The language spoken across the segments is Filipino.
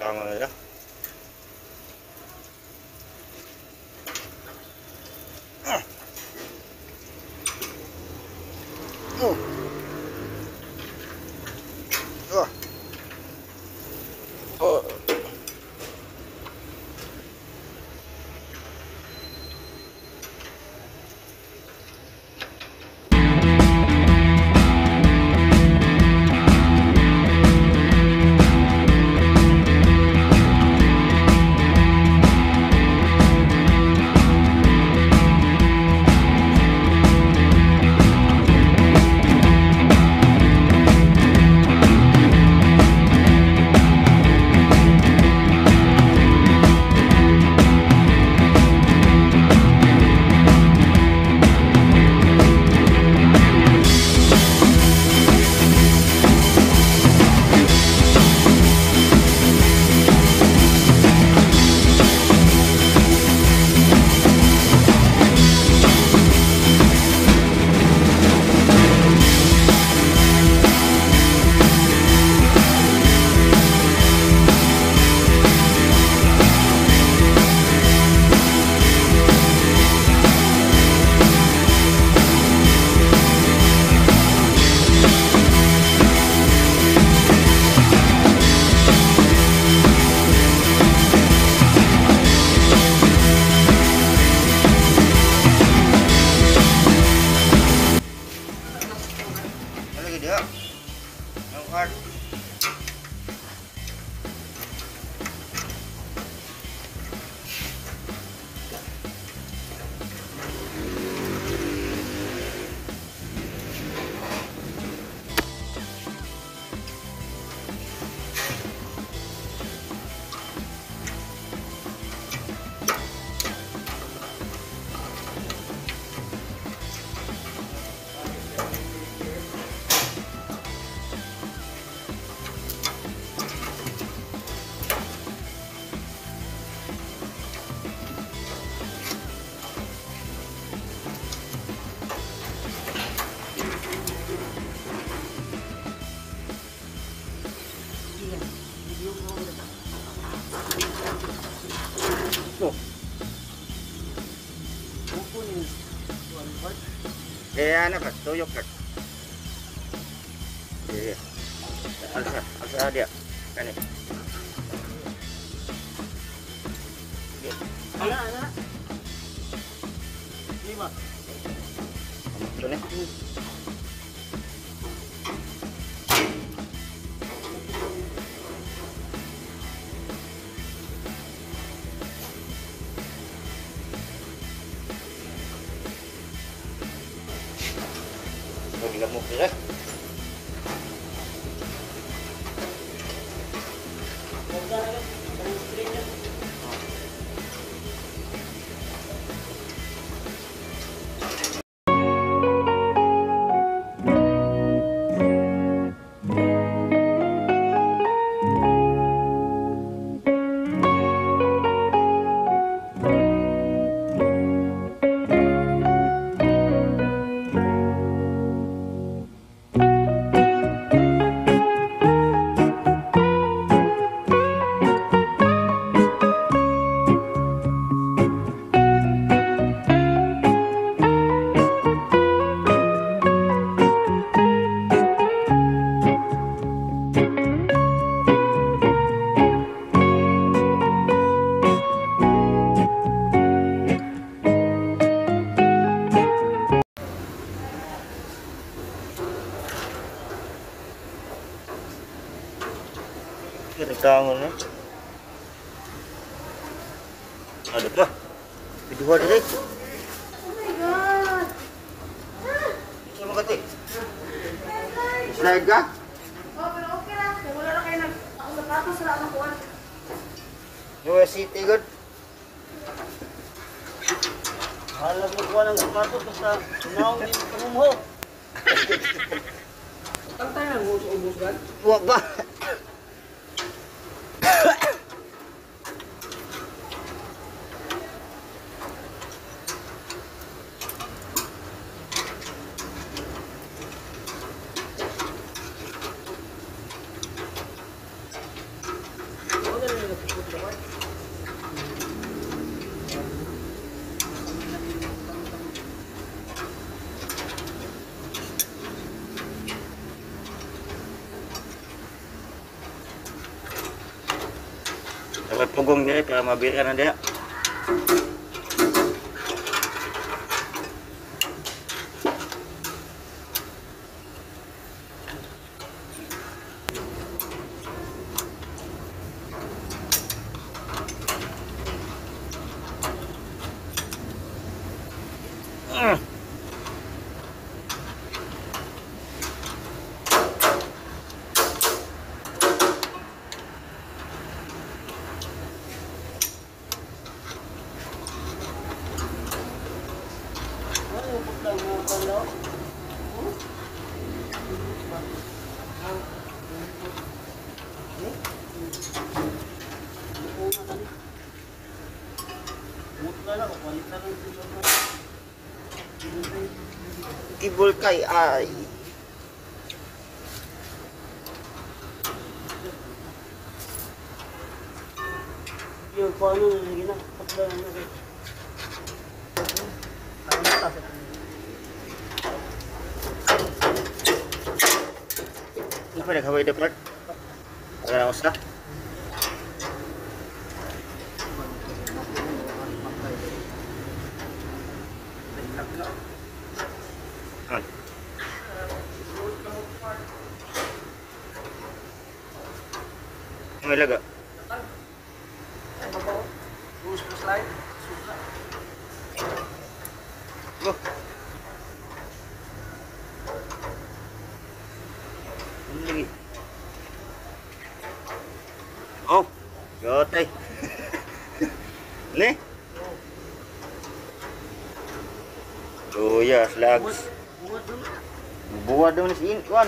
tangan ya. Dia angkat anak tuyok kan. Iya. Alsa dia. Kan ini. Anak. 5. Itu nih. Lagi kamu ya. Tangan ya. Ada apa? Kedua ada deh. Oh my god. Sama kati. Slide ka? Oh, pero okay lang. Wala na kayo ako sapatos sa ako kuan. US City good. Halag mo kuha ng sapatos basta naong din pamumho. Tantay na mo sa ubos gan? Wag ba? Dapat pugong dia para mabira na dia. Ano yung putlang mga palaw? Kibol kay ay. Yung paano na lagi na, putlang na rin. Apa dah kawai dapat? Ada usah. May laga. Oh. Ano lagi? Oh, gotay. Ne? Oh ya, slugs. Buat dong ni sin kuan.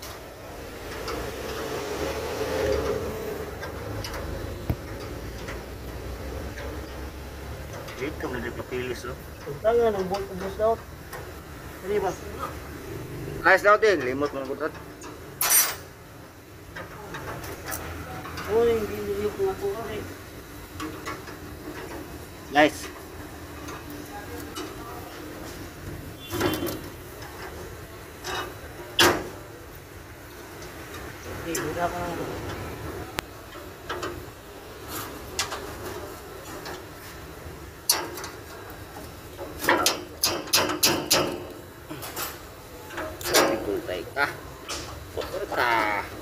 Dito na di papilis oh. Tangan ang bus daw. Ano ba? Nice daw din, limot mo kutot. Oh, hindi yung mga tuwa eh. Nice. Okay, wala ka na. Pikul tayo ka. Puta.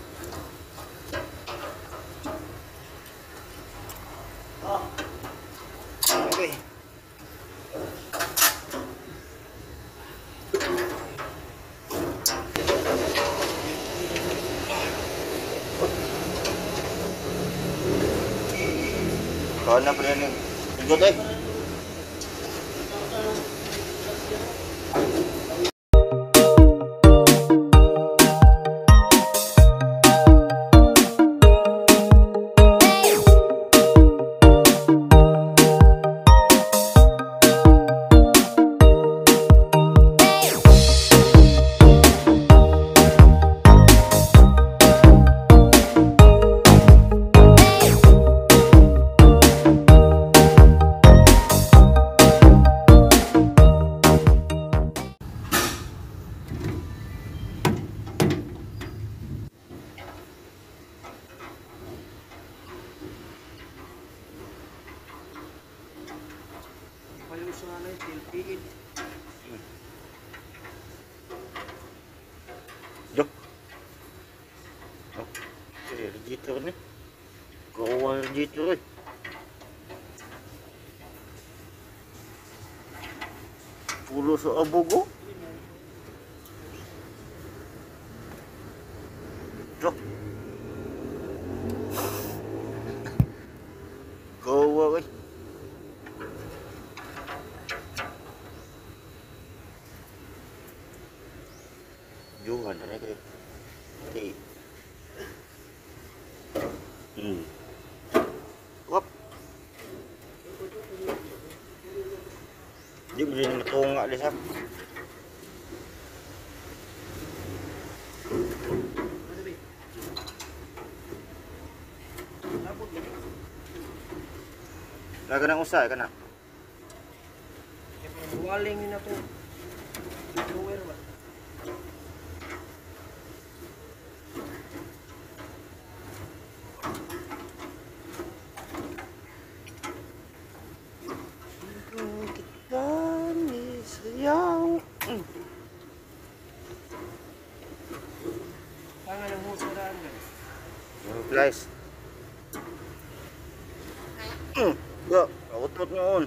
Okay. Kau na pala ni. Ikot eh. Paling sana tilpiin. Dok. Oh, register ni. Kau register eh. Pulo sa abogo. Dok. Kau eh. Jual dah ni. Okey. Wap. Dia boleh matungak dia sap. Lah kena usah kena. Waling yun ako. Lower ba? Guys. Go, utot nyo on.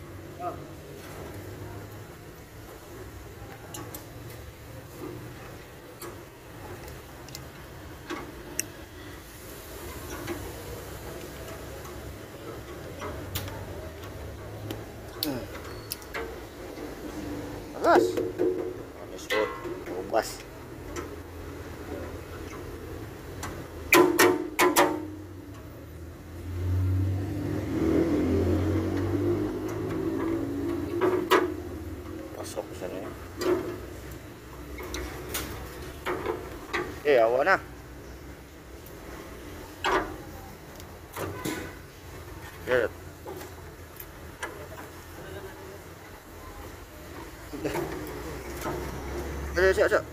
Agas. Anis po, ubas. Pasok sana ya. Awa na. Get. Siap.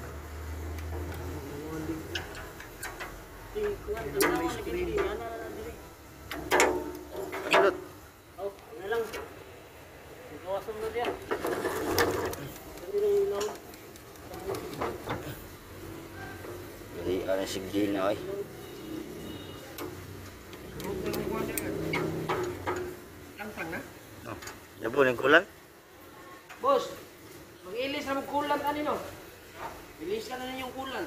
Lanjut. Oh, na lang. Kawasan mo dia. Jadi ada sigil na ay. Langsang na. Oh, yabo ning kulan. Boss, mag-ilis na mag-kulan kanino. Ilis ka na ninyong kulan.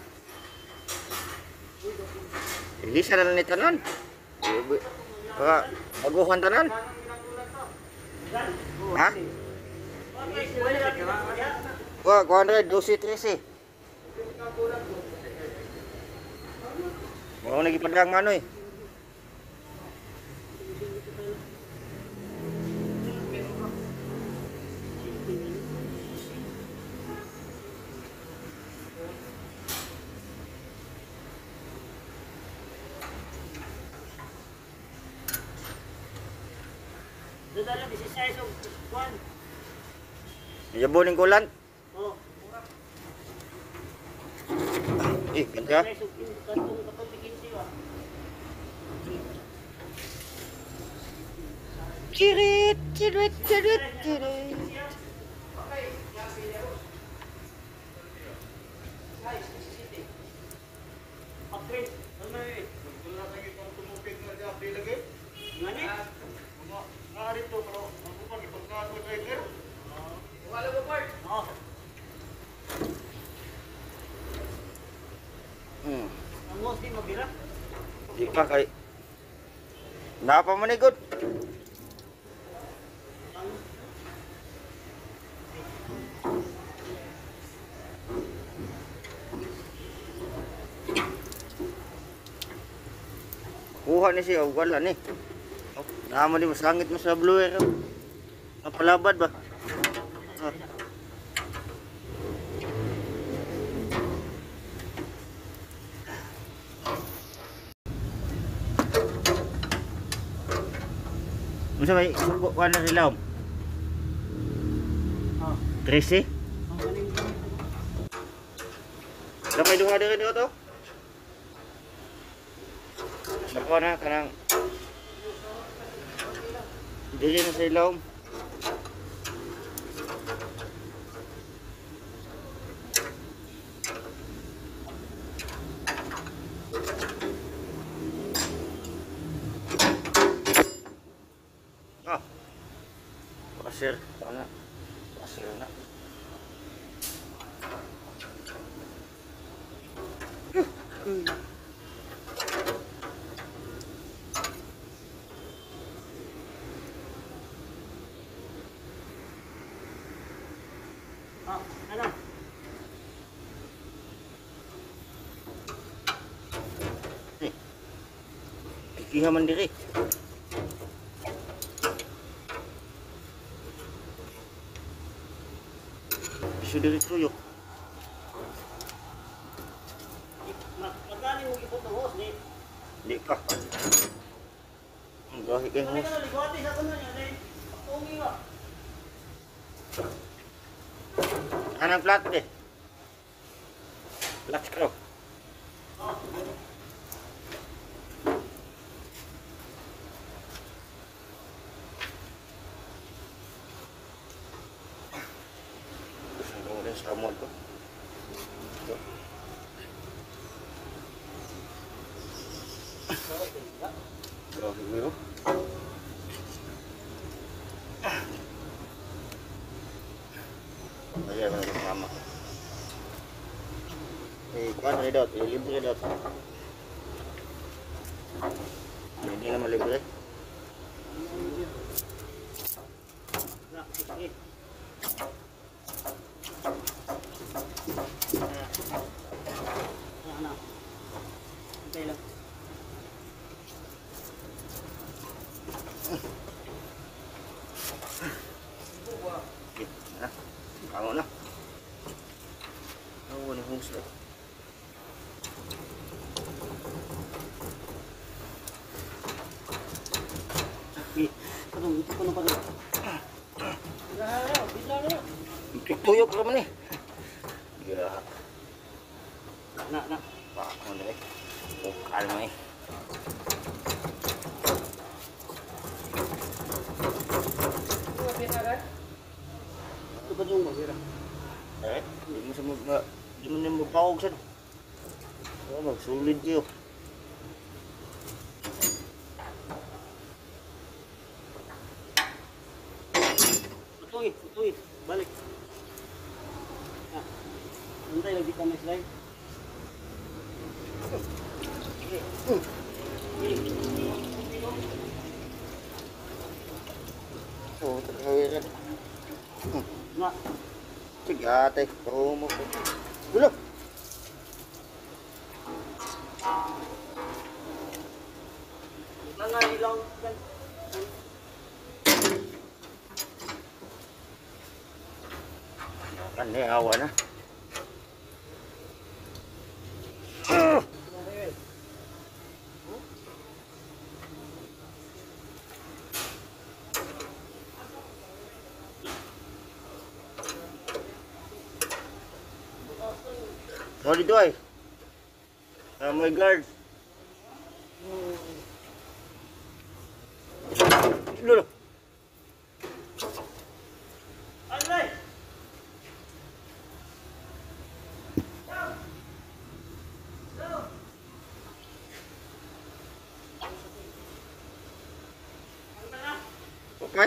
Hindi sana na ni tanan. Baka baguhan tanan. Ha? Wah, 100, 12, 13. Mau lagi pedang mana eh? Doon lang, 16 o 1. Yabo ning kulan. Oh, Ganda. 16 o 15, kantong 15 ba? Cirit. Pakrit, ano eh? Ngani? Wala mo part. Oh. Ang most di mabira. Di pa kay. Napa manigod? Kuha ni siya, wala ni. Oh, naman di masangit mo sa blue air. Napalabad ba? Oh. Masa may suko ka na sila? Oh. 13? Ang galing. Damay duha diri dito to? Nako na kanang dili na sa ilawom. Ah. Pasir, ana. Pasir na. Oh, ano? Kikiha man diri. Isu diri tuyok. Magkano mo ipot ng host ni? Di pa. Ang gahi kay Kami mo. ka na ligwati sa kuno niya ni. Tungi ba? Anang plat deh. Plat screw. Oh. Sambung din sa mod ko. Ito. Grabe mo yun. Ayan, mga kasama. Kuhaan na dot, libre dot. Hindi naman libre. Kamu na. Ako na husla. Tuyok naman eh. Gila. Nak. Pak, ano dali? Bukal mo eh. Ito ba yung masira? Di mo na magpawag sa. Magsulid kayo. Utoy. Balik. Antay lagi kami slide. Oh, terkawiran. Nak. Sige ate, tumo ko. Gulo. Langan ilang kan. Kan ni awan na. Oh, dito ay. My guard. Lolo. Alay. Okay.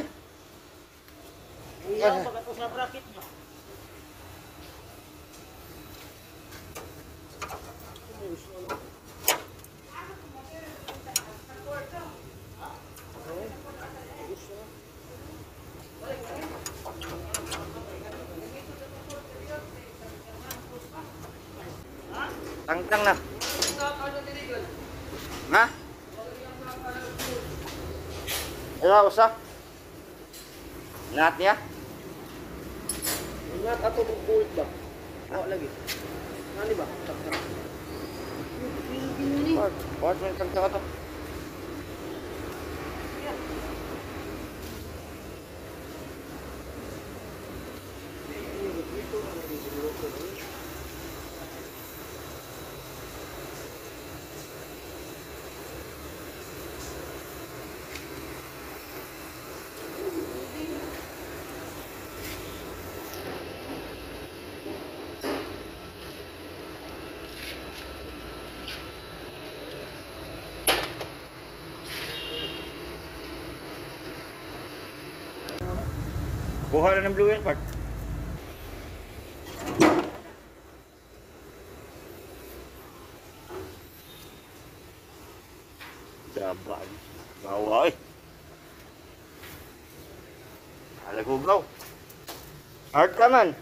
Iya, pagkat sa bracket mo. Tangtang na. Ha? Ila usa. Nat niya? Ingat ato bubulit ba? Ako lagi. Nani ba? What man tangtang ato? Kuha na ng blue air part. Daban. Bawa eh. Alagugaw. Hard ka man.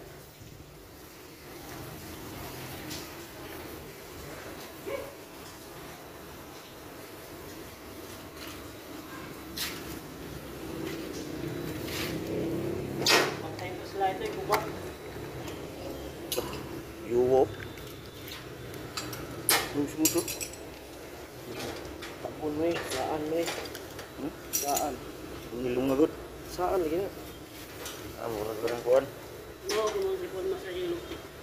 Yuwo. Lus mo to. Tapon mo eh. Saan mo eh. Saan? Nilong na good. Saan lagi na? Murag ko ng kuhan. No, kung sipon mo sa iyo.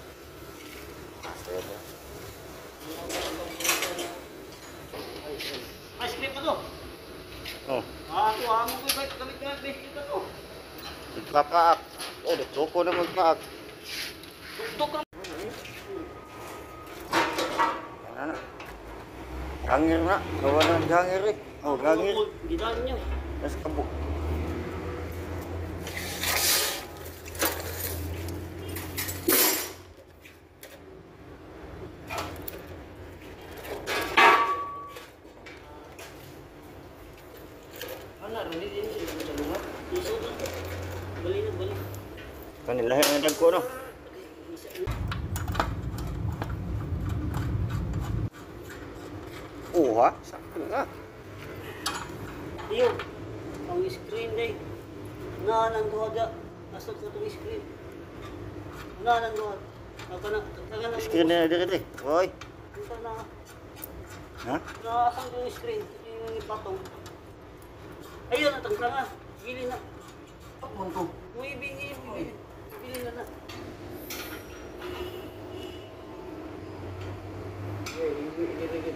Ice cream pa to. Oh. Ako amo ko ba galit na dito to. Nagpakaak. Oh, nagtoko na magpaak. Tuktok ka. Ano na? Gangir na. Gawa na ng gangir eh. Oh, gangir. Gidaan niyo. Tapos kabuk. Anak, hindi din siya sa lugar. Isod na. Bali na, bali. Kanila yung nagko no. Oh ha? Sakto nga. Iyo, ang screen day. Naalang duha da. Asok ko itong screen. Naalang duha. Taga na. Screen na dito eh. Hoy. Ito na. Ha? Naasang ko yung screen. Yung ipatong. Ayun, atang nga. Gili na. Takman ko. May ibigin. Gili na na. Iligid.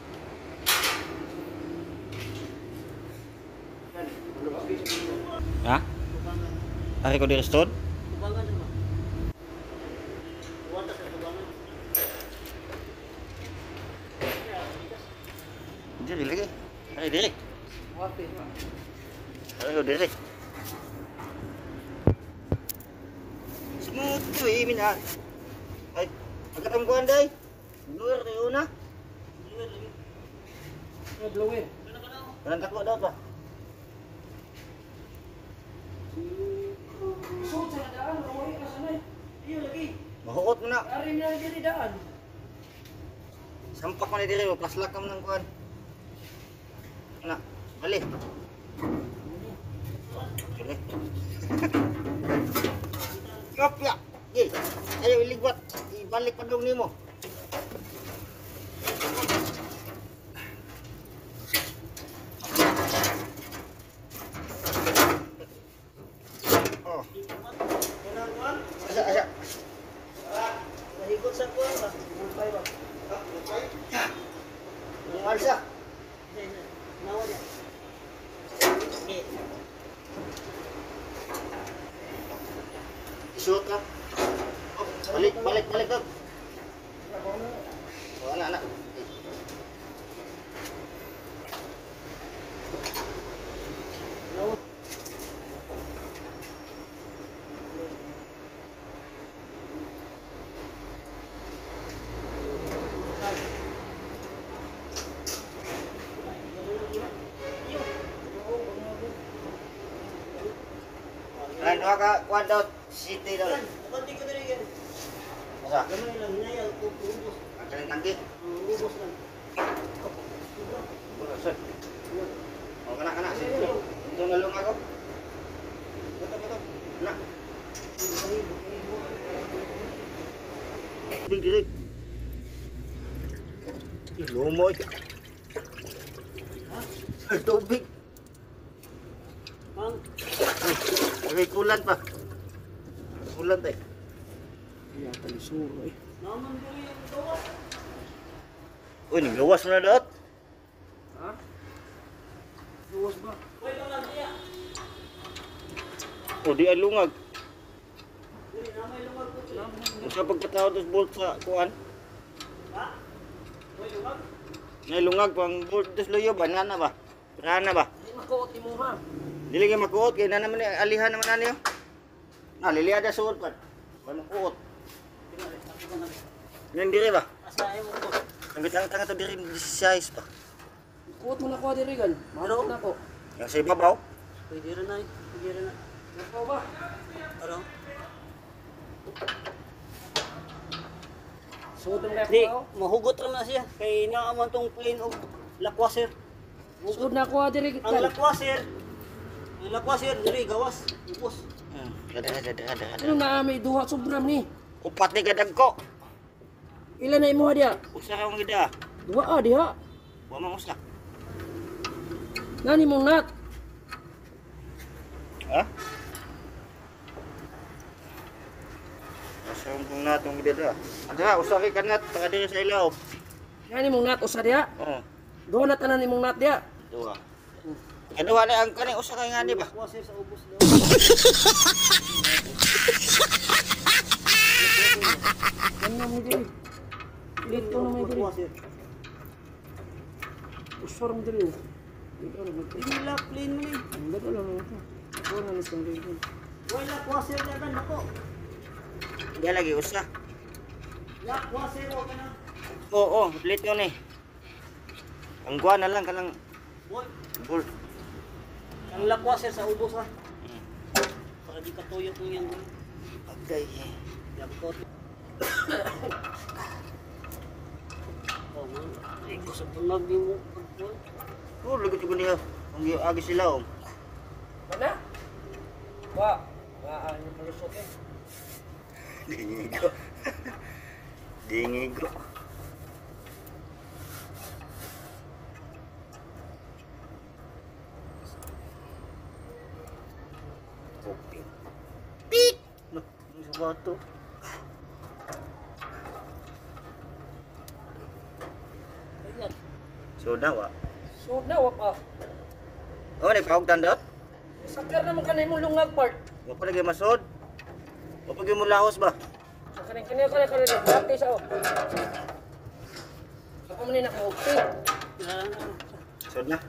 Ha? Ari ko di restod? Tubangan naman. Wata sa tubangan. Diri lagi. Ari diri. Wate. Ari ko diri. Smooth to eh mina. Ay, pagkatang kuan day. Luar na una. Blowin. Kanang tako daw pa. Isod sa daan, raway ka sanay. Iyo lagi. Mahukot mo na. Ari na diri daan. Sampak mo na diri, paslak ka mo ng kuan. Na, bali. Bali. Kopya. Gil. Ayaw iligwat. Ibalik pa daw nimo. Oh, Kailangan. asa. Nahigot sa kuwan ba? Bukay ba? Yung alsa. Nawa niya. Isuot ka. Oh, balik daw. Oh, anak. Ano ka kuan daw city daw. Konti ko diri yan. Asa? Gamay lang niya yung ubos. Ang kaling tangki. Ubos lang. Sir. Oh, kana. Sige. Ito nalung ako. Beto. Na. Diri. Lumoy. Ay, tubig. Mang, May kulan pa. Kulan tayo. Iya talisuro eh. naman diri yung gawas. Uy, nagawas mo na daot. Ha? Luwas ba? Uy, lang niya. O, di ay lungag. Diri namay lumag ko. Kung sa pagkatao dos bolt sa kuan. Ha? Uy, lumag. Nay lungag pang bolt dos loyo ba? Nana ba? Rana ba? Di makuot ni mo ha. Dili ka makuot. Kaya na naman alihan naman na niyo. Na, liliada suot pa. Wala makuot. Yan diri ba? Asa ay mo ko. Ang bitang-tanga to diri size pa. Kuot mo na ko diri gan. Marot na ko. Yang sa ibabaw. Pwede rin na. Pwede rin na. Nako ba? Ano? Suot mo na Di, ko. mahugot rin na siya. Kay naaman tong plane og lakwasir. Suot na ko diri Ang gan. lakwasir. Ang lakwasir, diri gawas. Ubos. Ada. Ano na may duha sobram ni? Upat ni gadag ko. Ilan na imo dia? Usa ka mong gida. Duha diha. Wa mang usa. Nani mong nat? Ha? Usa mong natong gida. Ada usa kay kanat taga diri sa ilaw. Nani mong nat usa diha? Oh, Duha na tanan imong nat diha. duha. Aduha na ang kani usa kay ngani ba? Lakwasir sa ubos daw. Ano mo diri? Dito na may diri. Lakwasir. Usar mo dali. Hindi lock, plain mo na. Ang ganda lang ito. Usar na sa dali. Wala, washer na gan ako. Hindi lagi usa. Lock, washer, okay na. Oo, ulit yun eh. Ang kuha na lang kanang Boy, bolt. ang lock washer sa ubos ha. Para di katuyok mo yan. Okay. Yakot. Oh, man. Ay, kusap tunog di mo. Oh, lagot ko niya. Ang agi sila oh. Mana? Wa. Wa ang palusok eh. Dingigo. Dingigo. Okay. Pik! No, ang sabato. Ayan. Soda wa. So na wa pa. Oh, nagpahog tandot. Sakar naman kanay mo lungag part. Wa pa lagi masod. Wa pa gyud mo lahos ba? Sa kanay kanay dati sa o. Ako man ni naka-okay. Sod na.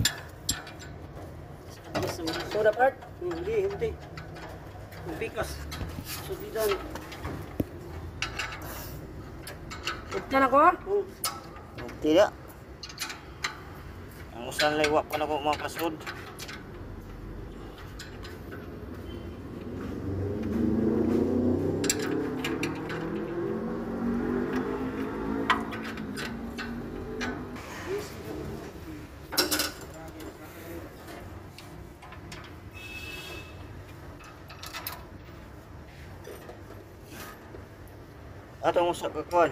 Yes, naman. Soda part. Hindi. Pikas. So, di doon. Ugtan ako ha. Tidak. Ang usan lay wa pa na ko makasod. Atong usa ka kuan.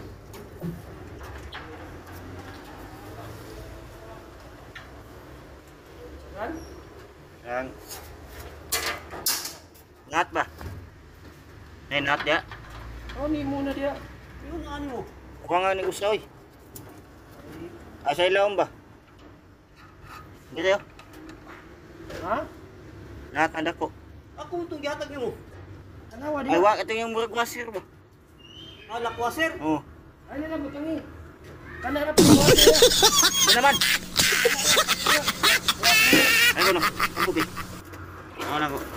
Kan? Yang ngat ba? Nay nat ya. Oh, ni muna dia. Yun, ano mo? Kuha nga ni usoy. Asa ilawom ba? Dito. Ha? Nat anda ko. Ako itong gihatag niyo mo. Tanawa Ay dia. wa katong yung murag wasir ba? Ah, lock washer. Oh. Ano na butangi? Kana ra pa ko. Ano naman? Ay ko no. Ang buki. Ano na ko?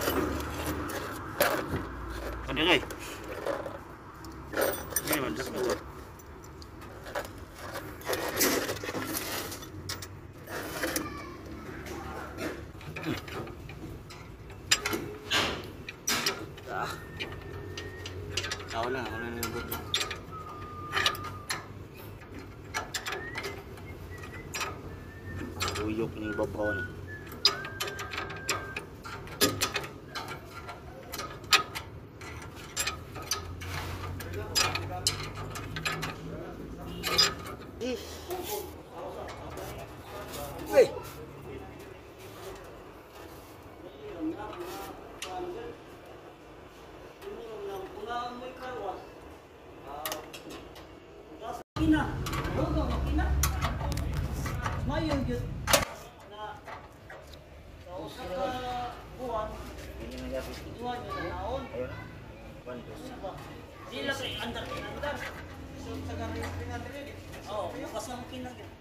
Ano kay? Ini man dak ko. Ako na nilibot. Tuyok ni babaw ni. Hey. Makina. Oo, makina. Mayo yun. Na sa usa ka buwan, Ini na gabi. buwan yun na naon. Ayun. Bandos. Sila kay andar. So sa garing pinadali. Oo, bukas na makina gyud.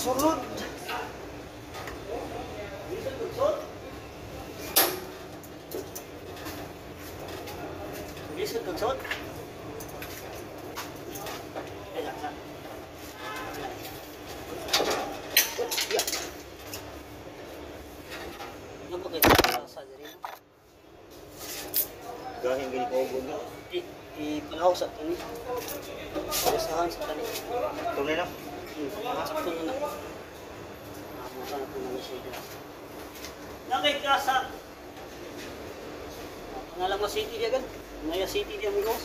sulod. Lisod kag sot. Ay, sa. Ya. Ano ba kayo sa diri? Gahing gini ko ubo. Ipalaw sa tani. Usahan sa tani. Tunay na. Sakto na na. Mukha na po na siya. Nakay kasa. Pangalang mo city dia kan? Maya city dia amigos.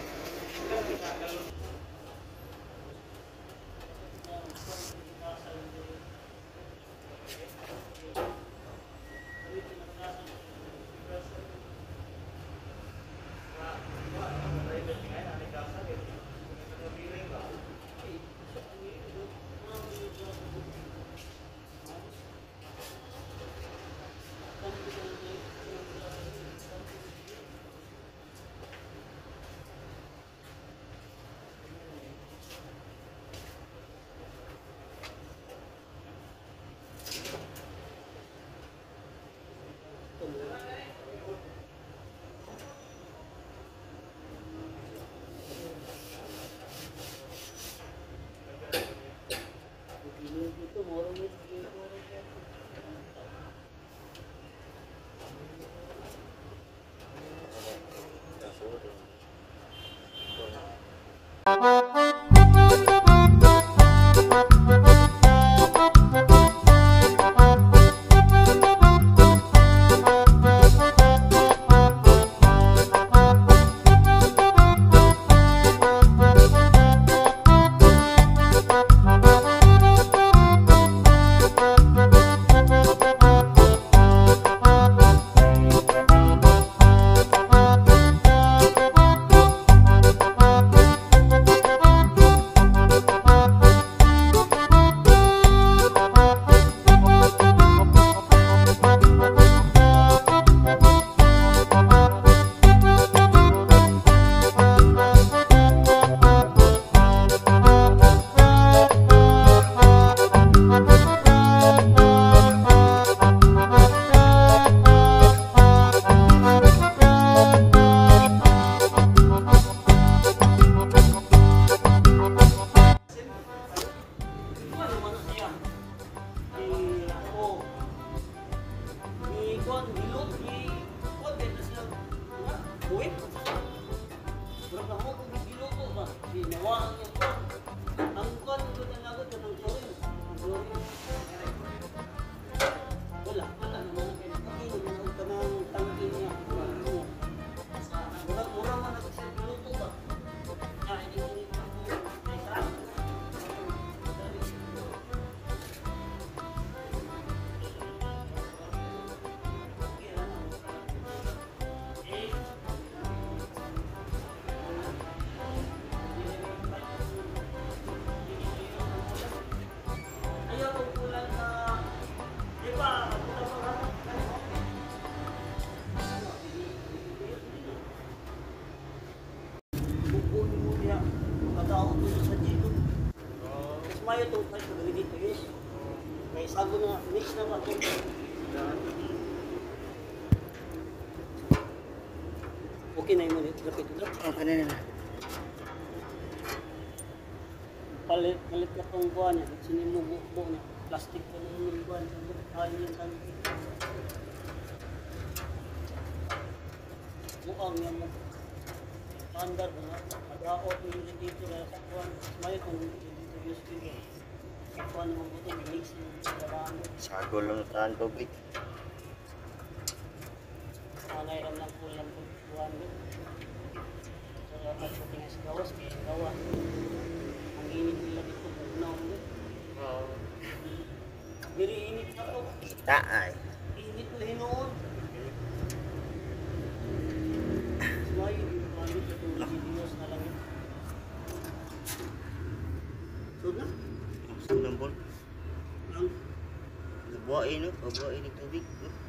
Mayo itong kahit magaling dito, yes. May sago na, mix na ba ito? Okay na yung mali, lapit ito. Okay na na. Palit ka itong buwan niya, sinimugbo na. Plastic ko na yung buwan. Ayun yan sabi ko. Mukhang yan mo. Standard na. Mag-aot mo yun dito na sa buwan. Mayo itong USB. Kuha naman po ito, mix yung karami. Sago lang tahan tubig. Nairam lang po lang po buwan doon. So, pagsating sa gawas, may gawa. Ang init nila dito, bunaw doon. Very init na to. Kita ay. Init na hinoon. Mayo, yung pamit ito, videos na lang yun. So na? Sunang bol. Ang Nabuhain no? Nabuhain ng tubig.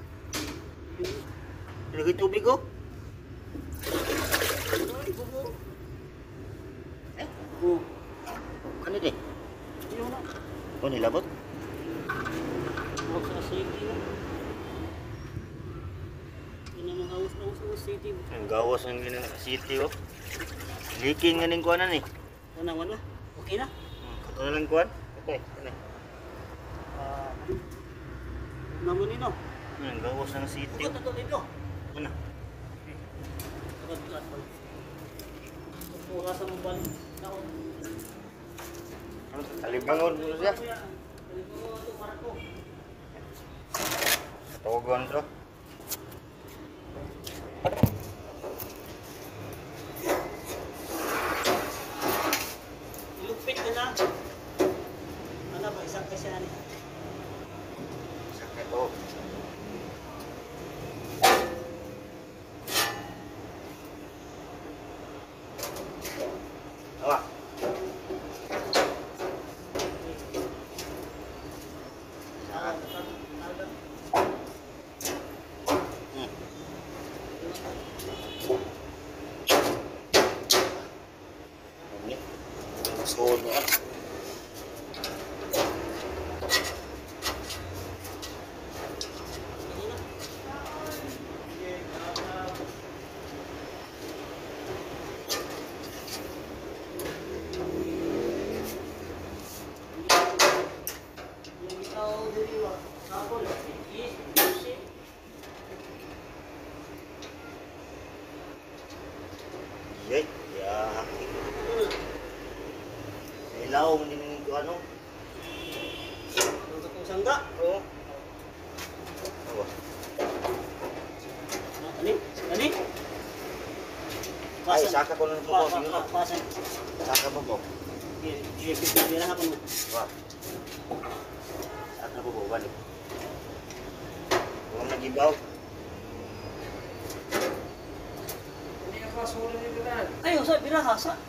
Lagay tubig oh. ay, bubo. Eh? Oh, Ano din? yun na. O, nilabot? Huwag sa safety na. Yun ang hawas na sa safety. Ang gawas ng city, oh. Leaking nga ning kuwanan eh. Wala. Okay na? Kato na lang kuwan. Okay, ano? Naman nino. Ang gawas ng city. Huwag na ito dito. Ano? Agad-agad pa. Pura sa mong balik. Ako. Talibangon mo siya. Talibangon ito, Marco. Togon to. Ilupit ka na. Ano ba, isang kasi na niya. Sakit to. Awa. Suod na. Yay, ya. Ilaw mo din ko ano? Sangga. Oo. Awa. Ani? Ay, saka ko lang po. Sige na. Pasan. Saka po po. Bira ha po. Wah. Saka po po. Balik. Huwag nag-ibaw. Hindi ka pa sulit nito na. Ay, sa bira ha sa.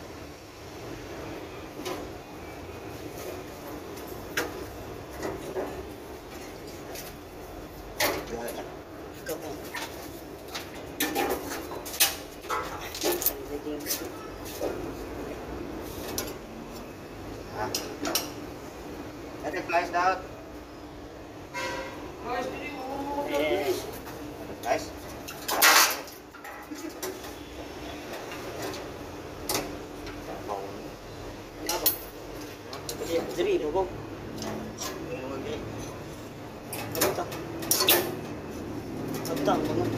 Ikaw po. Ha? Ate, flies out. Guys, hindi mo Yes. Guys. Diri, bubog. Sabta. Sabta, bangun.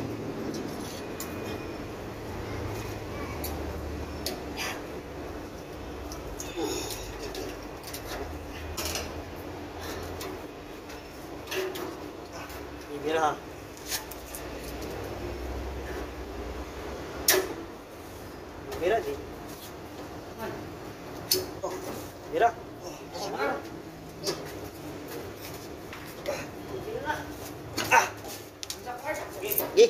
Bira. Bira di. Oh, bira. Gi.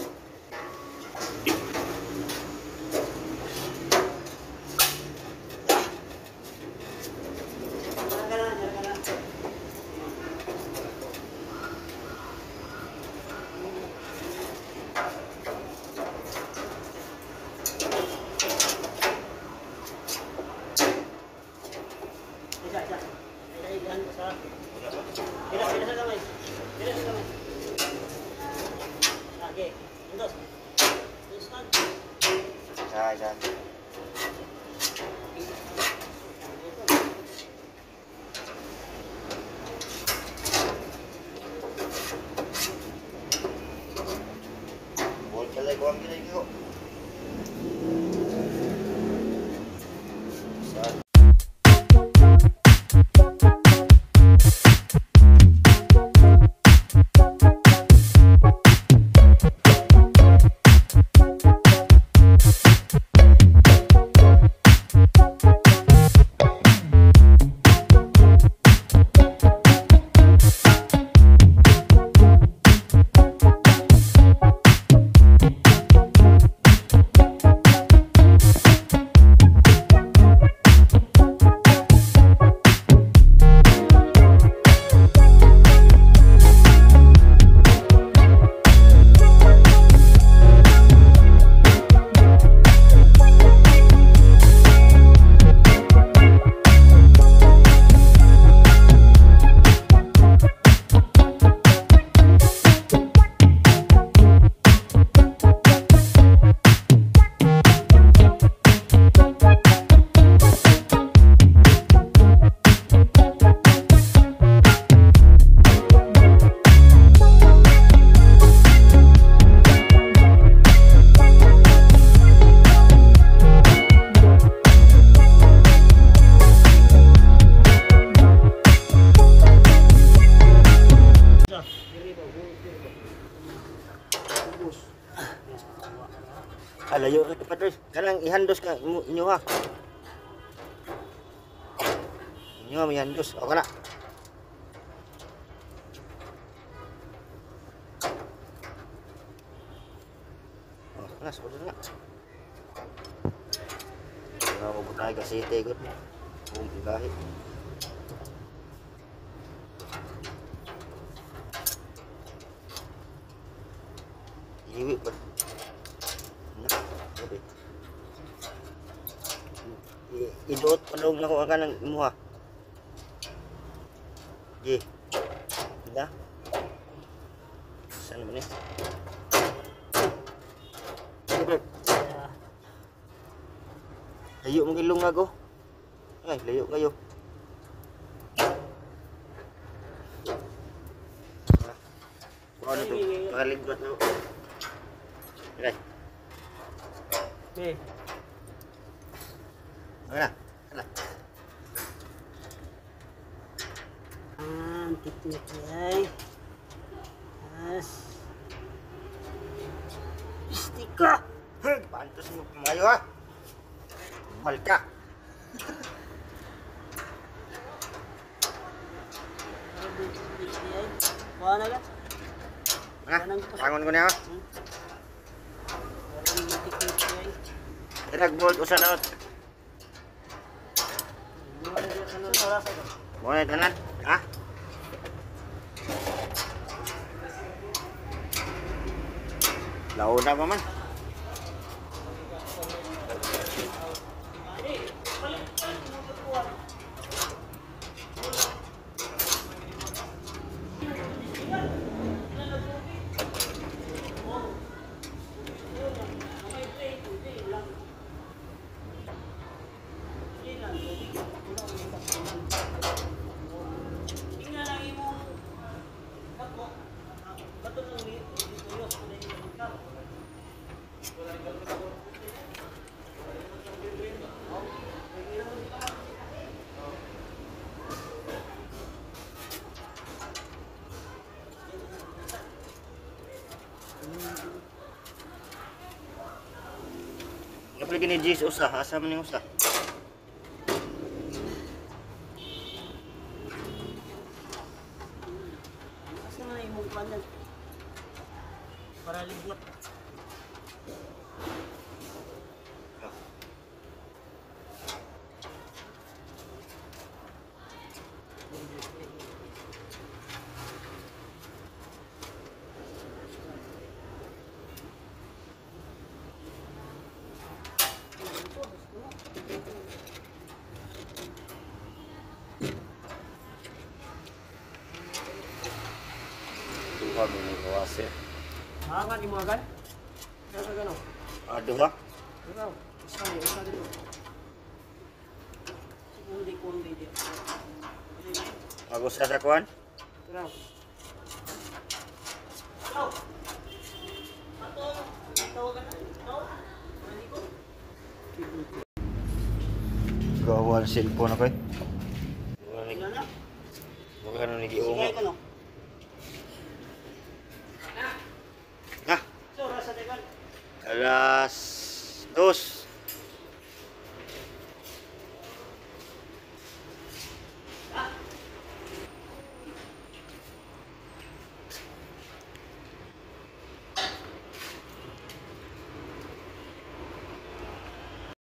Sai, sai. Boleh pala ko ang ginagawa ko. Sai. boss. Layo ka Patrice. Kanang ihandos ka inyo ha. Inyo ha, may handos. O ka na. O, ka na. Sulit na. Nga mabutay kasi itegot mo. Kung bigahe. Iwi pa. Iduot pa daw na ko ang kanang imuha. Ye. Bila. Saan naman eh? Sige, layo mong ilong nga ko. Ay, layo kayo. Ano ito? Pakaligot na. Okay. Eh, Okay na. Hala. Tiktik ay. As. Istika! Pantos mo kumayo ha. Mahal ka. Kuha na ka? Ha? Tangon ko niya ha. Tiktik ay. Nag-bolt usa na. Muna ito na. Ha? Launa pa man. Kapag gini Jis usa, asa man yung usa. Asa na imong kuha na? Para ligot. Duha mo ni kawase. Hangan ni mga gan? Kaya ka gano'n? Duha? Ikaw, isa dito. Kundi di. Ako sa dakuan? Ikaw. Gawa ang cellphone ako eh. Ano na? Huwag ka nung Sige nag-iungo. ko no.